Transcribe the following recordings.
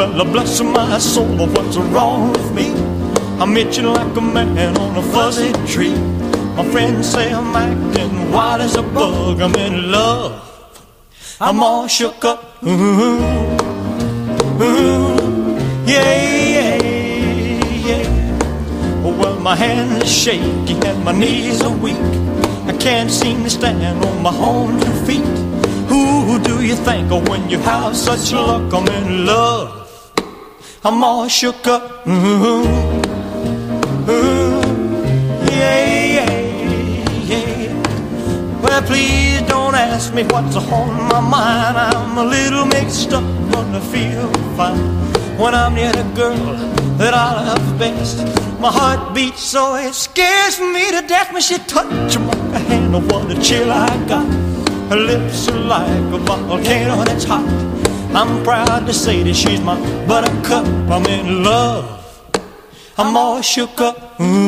Well, bless my soul, what's wrong with me? I'm itching like a man on a fuzzy tree. My friends say I'm acting wild as a bug. I'm in love, I'm all shook up. Yeah, well, my hands are shaky and my knees are weak. I can't seem to stand on my own 2 feet. Who do you think of when you have such luck? I'm in love, I'm all shook up. Well, please don't ask me what's on my mind. I'm a little mixed up, but I feel fine when I'm near the girl that I love best. My heart beats so it scares me to death when she touches my hand. Oh, what a chill I got. Her lips are like a volcano that's hot. I'm proud to say that she's my buttercup. I'm in love, I'm all shook up.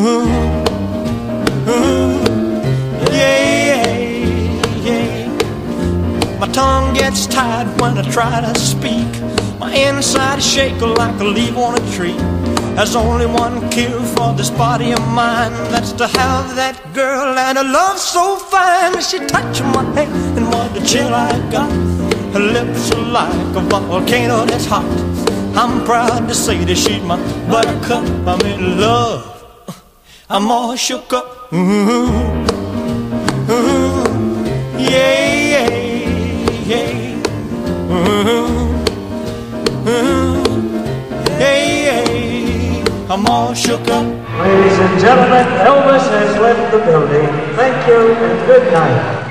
My tongue gets tied when I try to speak. My inside is shaking like a leaf on a tree. There's only one cure for this body of mine. That's to have that girl and a love so fine. She touched my hand and what a chill I got. Her lips are like a volcano that's hot. I'm proud to say that she's my buttercup. I'm in love, I'm all shook up. I'm all shook up. Ladies and gentlemen, Elvis has left the building. Thank you and good night.